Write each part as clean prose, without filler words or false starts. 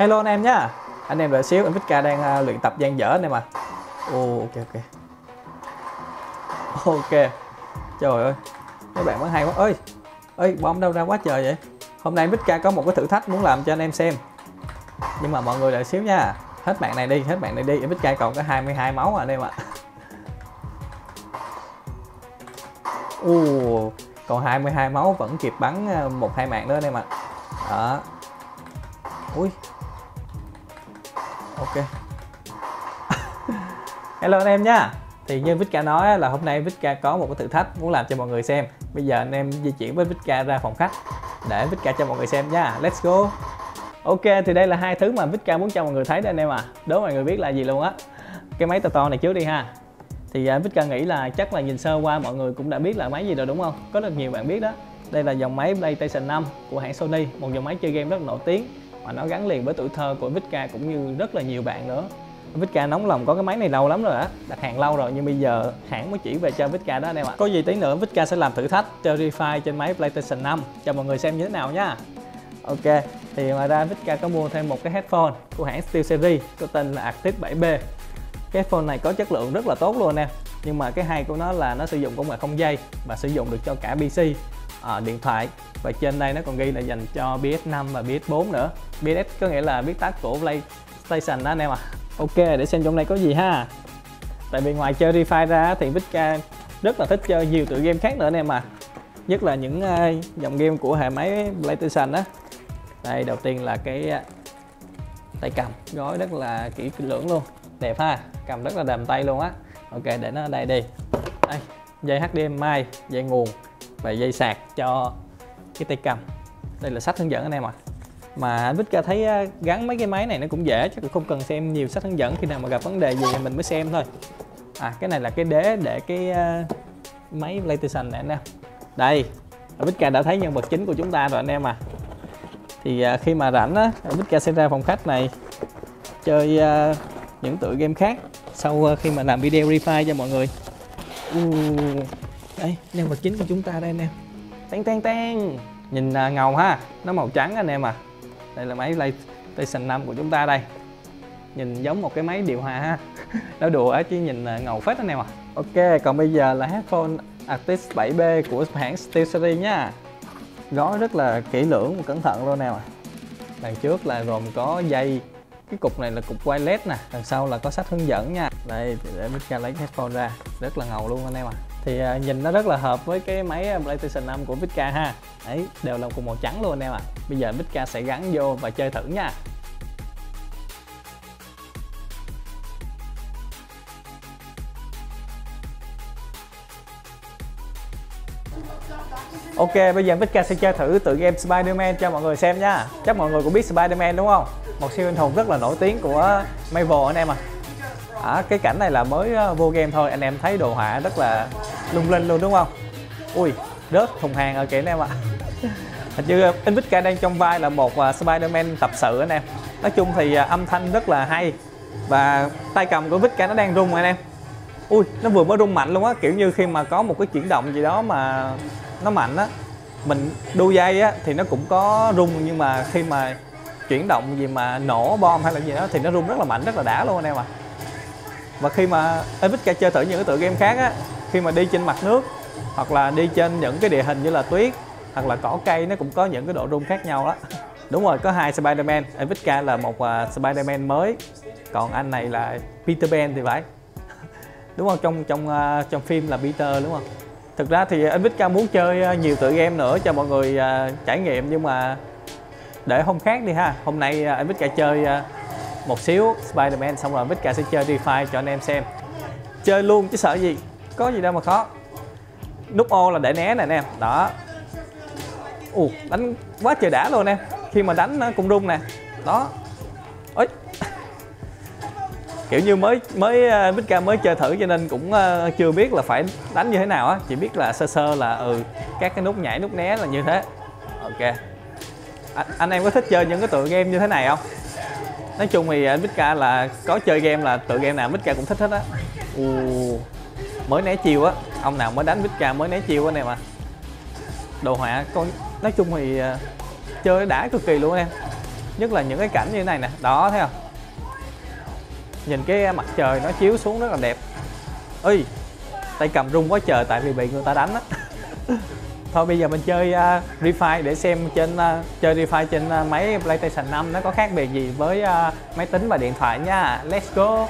Hello anh em nhá. Anh em đợi xíu, anh Vika đang luyện tập dang dở anh em à. Ok. Ok. Trời ơi. Mấy bạn bắn hay quá. Ơi, bom đâu ra quá trời vậy? Hôm nay Vika có một cái thử thách muốn làm cho anh em xem. Nhưng mà mọi người đợi xíu nha. Hết bạn này đi. Vika còn có 22 máu anh em ạ. Còn 22 máu vẫn kịp bắn 1-2 mạng nữa anh em ạ. Đó. Ui. Ok. Hello anh em nha. Thì như Vika nói là hôm nay Vika có một cái thử thách muốn làm cho mọi người xem. Bây giờ anh em di chuyển với Vika ra phòng khách để Vika cho mọi người xem nha. Let's go. Ok, thì đây là hai thứ mà Vika muốn cho mọi người thấy đó anh em à. Đố mọi người biết là gì luôn á. Cái máy to này trước đi ha. Thì Vika nghĩ là chắc là nhìn sơ qua mọi người cũng đã biết là máy gì rồi đúng không? Có rất nhiều bạn biết đó. Đây là dòng máy PlayStation 5 của hãng Sony, một dòng máy chơi game rất nổi tiếng mà nó gắn liền với tuổi thơ của Vika cũng như rất là nhiều bạn nữa. Vika nóng lòng có cái máy này lâu lắm rồi á, đặt hàng lâu rồi nhưng bây giờ hãng mới chỉ về cho Vika đó anh em ạ. Có gì tí nữa Vika sẽ làm thử thách chơi Free Fire trên máy PlayStation 5 cho mọi người xem như thế nào nhá. Ok, thì ngoài ra Vika có mua thêm một cái headphone của hãng SteelSeries có tên là Arctis 7B. Cái headphone này có chất lượng rất là tốt luôn anh em. Nhưng mà cái hay của nó là nó sử dụng công nghệ không dây và sử dụng được cho cả PC, điện thoại, và trên đây nó còn ghi là dành cho PS5 và PS4 nữa. PS có nghĩa là viết tắt của PlayStation đó anh em à. Ok, để xem trong đây có gì ha. Tại vì ngoài chơi Free Fire ra thì Vika rất là thích chơi nhiều tựa game khác nữa anh em à. Nhất là những dòng game của hệ máy PlayStation á. Đây, đầu tiên là cái tay cầm, gói rất là kỹ lưỡng luôn, đẹp ha, cầm rất là đầm tay luôn á. Ok, để nó ở đây đi. Đây, dây HDMI, dây nguồn và dây sạc cho cái tay cầm. Đây là sách hướng dẫn anh em ạ. Mà Vika thấy gắn mấy cái máy này nó cũng dễ, chắc cũng không cần xem nhiều sách hướng dẫn, khi nào mà gặp vấn đề gì thì mình mới xem thôi. Cái này là cái đế để cái máy PlayStation này anh em. Đây, Vika đã thấy nhân vật chính của chúng ta rồi anh em à. Thì khi mà rảnh á, Vika sẽ ra phòng khách này chơi những tựa game khác sau khi mà làm video Free Fire cho mọi người. Đây, nhân vật chính của chúng ta đây anh em. Tang. Nhìn ngầu ha, nó màu trắng anh em à. Đây là máy PlayStation 5 của chúng ta đây. Nhìn giống một cái máy điều hòa ha. Nói đùa chứ nhìn ngầu phết anh em à. Ok, còn bây giờ là headphone Arctis 7B của hãng SteelSeries nha. Gói rất là kỹ lưỡng và cẩn thận luôn nè. Đằng trước là gồm có dây. Cái cục này là cục wireless nè, đằng sau là có sách hướng dẫn nha. Đây, để Vika lấy headphone ra, rất là ngầu luôn anh em à. Thì nhìn nó rất là hợp với cái máy PlayStation 5 của Vika ha. Đấy, đều là cùng màu trắng luôn anh em ạ. Bây giờ Vika sẽ gắn vô và chơi thử nha. Ok, bây giờ Vika sẽ chơi thử tựa game Spider-Man cho mọi người xem nha. Chắc mọi người cũng biết Spider-Man đúng không? Một siêu anh hùng rất là nổi tiếng của Marvel anh em à. Cái cảnh này là mới vô game thôi, anh em thấy đồ họa rất là lung linh luôn đúng không? Ui, rớt thùng hàng ở kìa anh em ạ. Hình như anh Vika đang trong vai là một Spider-Man tập sự anh em. Nói chung thì âm thanh rất là hay. Và tay cầm của Vika nó đang rung anh em. Ui, nó vừa mới rung mạnh luôn á, kiểu như khi mà có một cái chuyển động gì đó mà nó mạnh á, mình đu dây á thì nó cũng có rung, nhưng mà khi mà chuyển động gì mà nổ bom hay là gì đó thì nó rung rất là mạnh, rất là đã luôn anh em ạ. Và khi mà Vika chơi thử những cái tựa game khác á, khi mà đi trên mặt nước hoặc là đi trên những cái địa hình như là tuyết hoặc là cỏ cây, nó cũng có những cái độ rung khác nhau đó. Đúng rồi, có hai Spider-Man. Vika là một Spider-Man mới, còn anh này là Peter Pan thì phải. Đúng không? Trong phim là Peter đúng không? Thực ra thì anh Vika muốn chơi nhiều tựa game nữa cho mọi người trải nghiệm, nhưng mà để hôm khác đi ha. Hôm nay anh Vika chơi một xíu Spider-Man, xong rồi Vika sẽ chơi Free Fire cho anh em xem. Chơi luôn chứ sợ gì, có gì đâu mà khó. Nút O là để né nè anh em. Đó. Đánh quá trời đã luôn em. Khi mà đánh nó cũng rung nè. Đó. Ôi. Kiểu như Vika mới chơi thử cho nên cũng chưa biết là phải đánh như thế nào á, chỉ biết là sơ sơ là các cái nút nhảy nút né là như thế. Ok. Anh em có thích chơi những cái tựa game như thế này không? Nói chung thì Vika là có chơi game là tựa game nào Vika cũng thích hết á. Mới né chiêu á, ông nào mới đánh Vika mới né chiêu anh em à. Đồ họa nói chung thì chơi đã cực kỳ luôn em. Nhất là những cái cảnh như thế này nè, đó thấy không? Nhìn cái mặt trời nó chiếu xuống rất là đẹp. Ơi, tay cầm rung quá trời tại vì bị người ta đánh á. Thôi bây giờ mình chơi Refine để xem trên chơi Refine trên máy PlayStation 5 nó có khác biệt gì với máy tính và điện thoại nha. Let's go.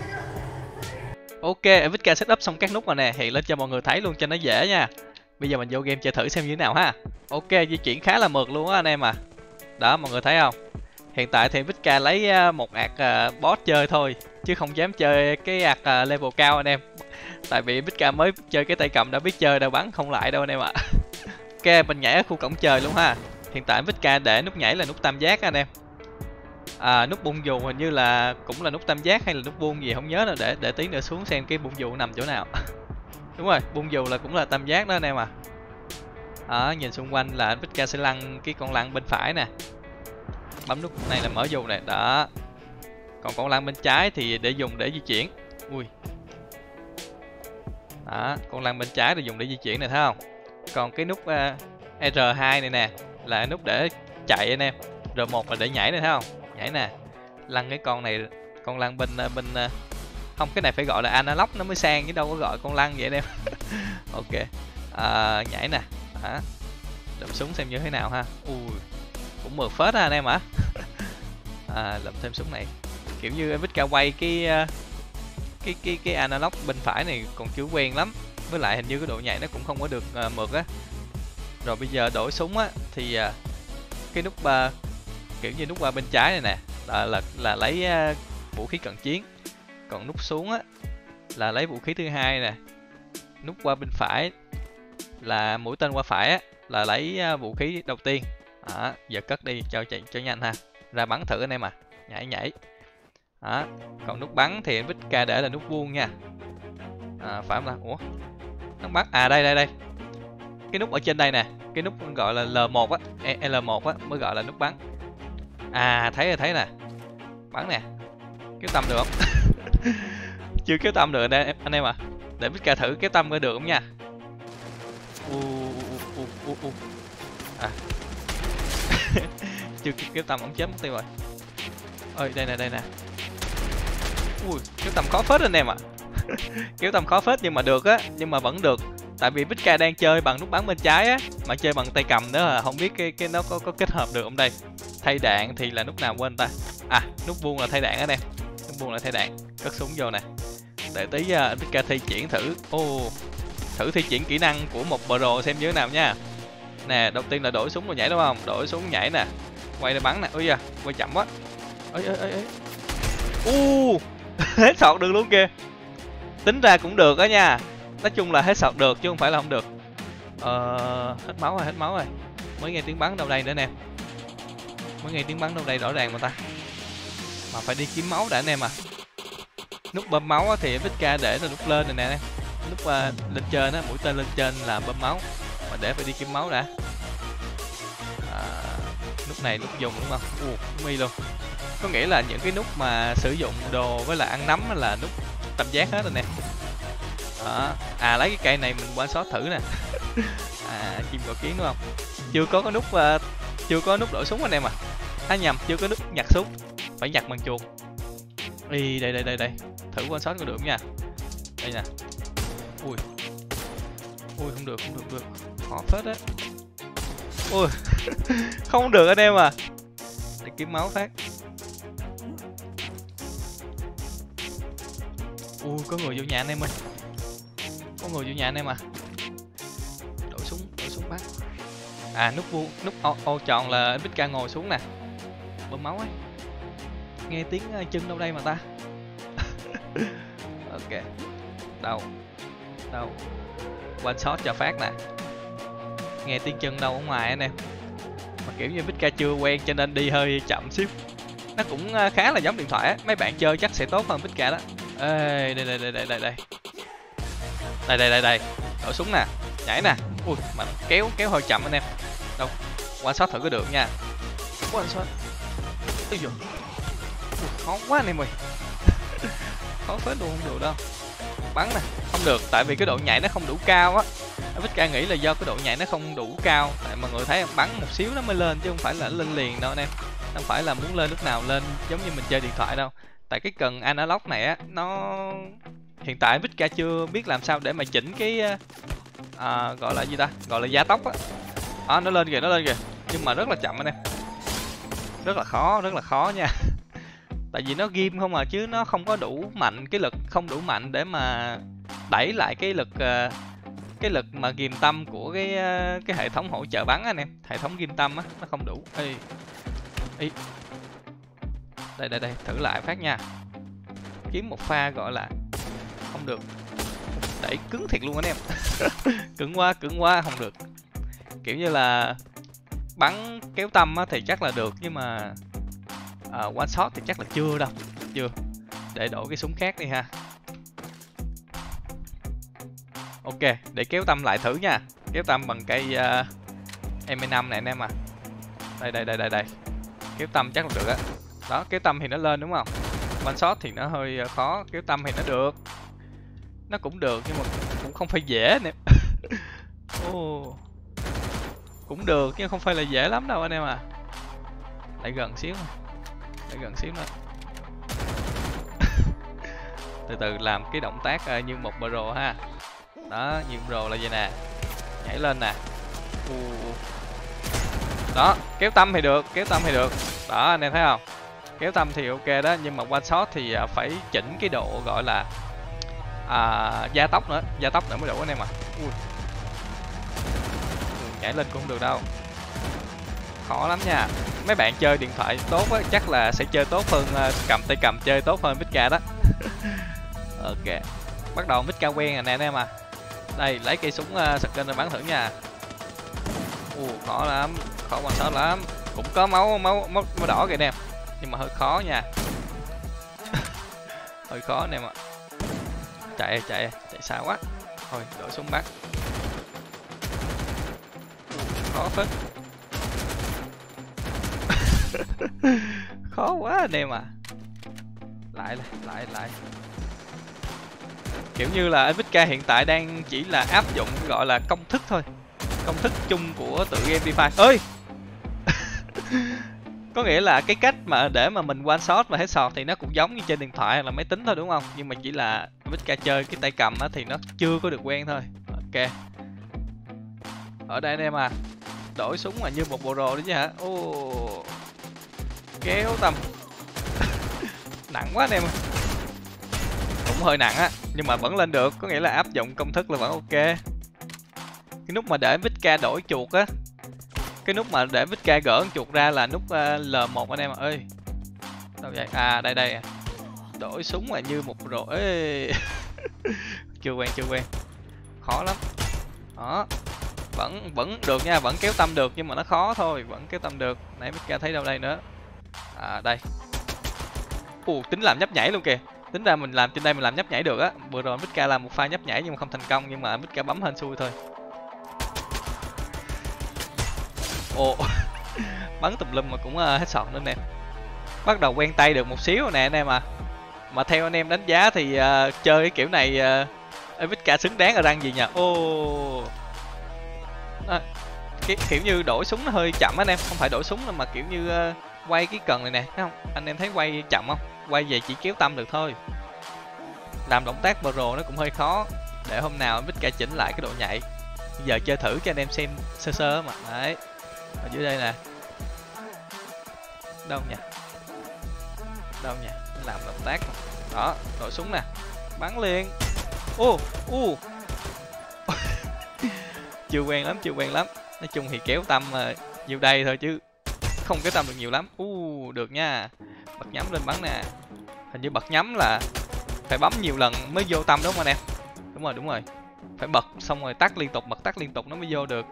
Ok, Vika setup xong các nút rồi nè, hiện lên cho mọi người thấy luôn cho nó dễ nha. Bây giờ mình vô game chơi thử xem như thế nào ha. Ok, di chuyển khá là mượt luôn á anh em à. Đó, mọi người thấy không? Hiện tại thì Vika lấy một ạc boss chơi thôi, chứ không dám chơi cái ạc level cao anh em. Tại vì Vika mới chơi cái tay cầm đã biết chơi đâu, bắn không lại đâu anh em ạ. Ok, mình nhảy ở khu cổng trời luôn ha. Hiện tại Vika để nút nhảy là nút tam giác anh em. Nút bung dù hình như là cũng là nút tam giác hay là nút buông gì không nhớ nữa, để tí nữa xuống xem cái bung dù nằm chỗ nào. Đúng rồi, bung dù là cũng là tam giác đó anh em à. Nhìn xung quanh là Vika sẽ lăn cái con lăn bên phải nè. Bấm nút này là mở dù này, đó. Còn con lăn bên trái thì để dùng để di chuyển. Ui. Đó, con lăn bên trái để dùng để di chuyển này thấy không? Còn cái nút R2 này nè là nút để chạy anh em. R1 là để nhảy này thấy không? Nhảy nè. Lăn cái con này, con lăn bên không, cái này phải gọi là analog nó mới sang chứ đâu có gọi con lăn vậy anh em. Ok. Nhảy nè. Đó. Lượm súng xem như thế nào ha. Ui. Cũng mượt phết ha anh em hả? Lượm thêm súng này. Kiểu như Vika quay cái analog bên phải này còn chưa quen lắm. Với lại hình như cái độ nhạy nó cũng không có được mượt á. Rồi bây giờ đổi súng á thì cái nút kiểu như nút qua bên trái này nè là lấy vũ khí cận chiến. Còn nút xuống á là lấy vũ khí thứ hai nè. Nút qua bên phải là mũi tên qua phải á là lấy vũ khí đầu tiên. Giờ cất đi cho chạy cho nhanh ha. Ra bắn thử anh em à. Nhảy. Đó. Còn nút bắn thì Vika để là nút vuông nha. Phải không ta? Ủa? Nút bắn. Đây. Cái nút ở trên đây nè, cái nút gọi là L1 á, L1 á mới gọi là nút bắn. Thấy nè. Bắn nè. Kéo tâm được không? Chưa kéo tâm được anh em à. Để Vika thử kéo tâm coi được không nha. Chưa kéo tâm ổng chết mất tiêu rồi. Ơi đây nè. Ui, kéo tầm khó phết anh em ạ. Kéo tầm khó phết nhưng mà được á, nhưng mà vẫn được. Tại vì Vika đang chơi bằng nút bắn bên trái á, mà chơi bằng tay cầm nữa là không biết cái nó có kết hợp được không đây. Thay đạn thì là nút nào quên ta. Nút vuông là thay đạn á em. Nút vuông là thay đạn, cất súng vô nè. Để tí Vika thi triển thử. Thử thi triển kỹ năng của một pro xem như thế nào nha. Nè, đầu tiên là đổi súng rồi nhảy đúng không? Đổi súng nhảy nè. Quay để bắn nè. Ui da, quay chậm quá. Ơi. Hết sọt được luôn kìa. Tính ra cũng được đó nha. Nói chung là hết sọt được chứ không phải là không được. Hết máu rồi. Mới nghe tiếng bắn đâu đây nữa nè. Mới nghe tiếng bắn đâu đây rõ ràng mà ta. Mà phải đi kiếm máu đã anh em à. Nút bơm máu thì Vika để là nút lên này nè. Nút lên trên á, mũi tên lên trên là bơm máu. Mà để phải đi kiếm máu đã. Nút này nút dùng đúng không? Mi luôn. Có nghĩa là những cái nút mà sử dụng đồ với là ăn nấm là nút tam giác hết rồi nè. Lấy cái cây này mình quan sát thử nè. Chim cò kiến đúng không? Chưa có nút đổi súng anh em à. Nhầm, chưa có nút nhặt súng. Phải nhặt bằng chuột. Đây. Thử quan sát có được không nha. Đây nè. Ui, không được. Khó phết á. Ui. Không được anh em à. Để kiếm máu phát. Có người vô nhà anh em ơi. Có người vô nhà anh em à. Đổi súng bắn. Nút vuông, nút ô tròn là Vika ngồi xuống nè. Bơm máu ấy. Nghe tiếng chân đâu đây mà ta. Ok. Đâu. One shot cho phát nè. Nghe tiếng chân đâu ở ngoài anh em. Mà kiểu như Vika chưa quen cho nên đi hơi chậm xíu. Nó cũng khá là giống điện thoại á. Mấy bạn chơi chắc sẽ tốt hơn Vika đó. Ê, đây. Đổi súng nè, nhảy nè. Ui, mà kéo hơi chậm anh em. Đâu, one shot thử có được nha. One shot. Ui giời. Khó quá anh em ơi. Khó phết luôn, không được đâu. Bắn nè, không được tại vì cái độ nhảy nó không đủ cao á. Vika nghĩ là do cái độ nhảy nó không đủ cao, tại mọi người thấy bắn một xíu nó mới lên chứ không phải là lên liền đâu anh em. Không phải là muốn lên lúc nào lên giống như mình chơi điện thoại đâu. Tại cái cần analog này á, nó hiện tại Vika chưa biết làm sao để mà chỉnh cái gọi là gì ta, gọi là gia tốc á. Nó lên kìa, nhưng mà rất là chậm anh em, rất là khó nha. Tại vì nó ghim không à, chứ nó không có đủ mạnh, cái lực không đủ mạnh để mà đẩy lại cái lực mà ghim tâm của cái hệ thống hỗ trợ bắn anh em. Hệ thống ghim tâm á, nó không đủ. Đây thử lại phát nha. Kiếm một pha gọi là không được, đẩy cứng thiệt luôn anh em. cứng quá không được. Kiểu như là bắn kéo tâm á thì chắc là được, nhưng mà one shot thì chắc là chưa đâu, chưa. Để đổi cái súng khác đi ha. Ok, để kéo tâm lại thử nha. Kéo tâm bằng cây M5 này anh em à. Đây. Kéo tâm chắc là được á. Đó, kéo tâm thì nó lên đúng không? One shot thì nó hơi khó, kéo tâm thì nó được. Nó cũng được nhưng mà cũng không phải dễ nè. Cũng được nhưng không phải là dễ lắm đâu anh em à. Lại gần xíu nữa. Từ từ làm cái động tác như một pro ha. Đó, như pro là vậy nè. Nhảy lên nè. Đó, kéo tâm thì được. Đó, anh em thấy không? Kéo tâm thì ok đó, nhưng mà one shot thì phải chỉnh cái độ gọi là gia tốc nữa mới đủ anh em à. Nhảy lên cũng không được đâu, khó lắm nha. Mấy bạn chơi điện thoại tốt á chắc là sẽ chơi tốt hơn, cầm tay cầm chơi tốt hơn Vika đó. Ok, bắt đầu Vika quen rồi nè anh em à. Đây, lấy cây súng shotgun ra bắn thử nha. Khó lắm, khó quan sát lắm. Cũng có máu đỏ kìa anh em, nhưng mà hơi khó nha. Hơi khó anh em ạ. Chạy xa quá. Thôi đổi súng bắn. Khó phết. Khó quá anh em à. Lại. Kiểu như là Vika hiện tại đang chỉ là áp dụng gọi là công thức thôi, công thức chung của tựa game Free Fire ơi. Có nghĩa là cái cách mà để mà mình one shot và headshot thì nó cũng giống như trên điện thoại hay là máy tính thôi đúng không? Nhưng mà chỉ là Vika chơi cái tay cầm á thì nó chưa có được quen thôi. Ok. Ở đây anh em à, đổi súng mà như một bộ đồ đấy chứ hả? Kéo tầm. Nặng quá anh em. Cũng hơi nặng á, nhưng mà vẫn lên được, có nghĩa là áp dụng công thức là vẫn ok. Cái nút mà để Vika đổi chuột á, cái nút mà để Vika gỡ chuột ra là nút L1 anh em ơi. Đâu vậy? Đây. Đổi súng là như một pro. Chưa quen. Khó lắm. Đó. Vẫn được nha, vẫn kéo tâm được nhưng mà nó khó thôi, vẫn kéo tâm được. Nãy Vika thấy đâu đây nữa. Đây. Tính làm nhấp nhảy luôn kìa. Tính ra mình làm trên đây mình làm nhấp nhảy được á. Vừa rồi Vika làm một pha nhấp nhảy nhưng mà không thành công, nhưng mà Vika bấm hên xui thôi. Bắn tùm lum mà cũng headshot nữa nè. Bắt đầu quen tay được một xíu rồi nè anh em à. Mà theo anh em đánh giá thì chơi cái kiểu này Vika xứng đáng ở răng gì nhỉ? Cái kiểu như đổi súng nó hơi chậm anh em, không phải đổi súng đâu mà kiểu như quay cái cần này nè, thấy không? Anh em thấy quay chậm không? Quay về chỉ kéo tâm được thôi. Làm động tác pro nó cũng hơi khó. Để hôm nào Vika chỉnh lại cái độ nhạy. Bây giờ chơi thử cho anh em xem sơ mà. Đấy. Ở dưới đây nè. Đâu nhỉ? Làm động tác. Đó, đổi súng nè. Bắn liền. Chưa quen lắm. Nói chung thì kéo tâm nhiều đây thôi chứ không kéo tâm được nhiều lắm. Được nha. Bật nhắm lên bắn nè. Hình như bật nhắm là phải bấm nhiều lần mới vô tâm đúng không anh em? Đúng rồi. Phải bật xong rồi tắt liên tục nó mới vô được.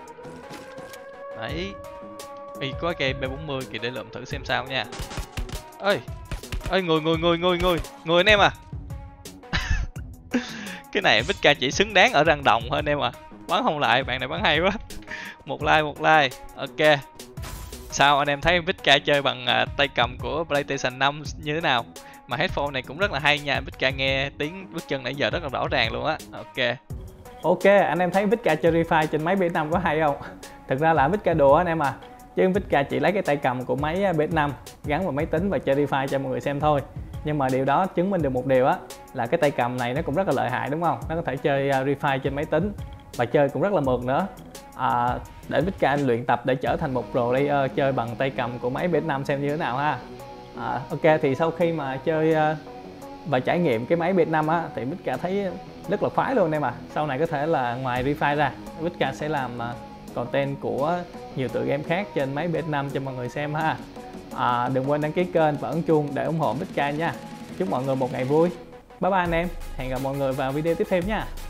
Đấy. Có cái B40 kìa, để lượm thử xem sao nha. Ơi, người anh em à. Cái này Vika chỉ xứng đáng ở răng đồng thôi anh em à. Bắn không lại, bạn này bắn hay quá. Một like. Ok. Sao anh em thấy Vika chơi bằng tay cầm của PlayStation 5 như thế nào? Mà headphone này cũng rất là hay nha, Vika nghe tiếng bước chân nãy giờ rất là rõ ràng luôn á. Ok, anh em thấy Vika chơi Free Fire trên máy PS5 có hay không? Thực ra là Vika đùa anh em à. chứ Vika chỉ lấy cái tay cầm của máy PS5 gắn vào máy tính và chơi Free Fire cho mọi người xem thôi. Nhưng mà điều đó chứng minh được một điều á, là cái tay cầm này nó cũng rất là lợi hại đúng không? Nó có thể chơi Free Fire trên máy tính và chơi cũng rất là mượt nữa. Để Vika luyện tập để trở thành một pro player chơi bằng tay cầm của máy PS5 xem như thế nào ha. Ok, thì sau khi mà chơi và trải nghiệm cái máy PS5 á, thì Vika thấy rất là khoái luôn em ạ. Sau này có thể là ngoài Free Fire ra, Vika sẽ làm content của nhiều tựa game khác trên máy PS5 cho mọi người xem ha. Đừng quên đăng ký kênh và ấn chuông để ủng hộ Vika nha. Chúc mọi người một ngày vui. Bye bye anh em, hẹn gặp mọi người vào video tiếp theo nha.